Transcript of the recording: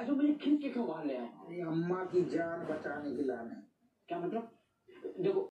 अच्छा मुझे खींच के क्यों बाहर ले आए? अम्मा की जान बचाने के लाने। क्या मतलब? देखो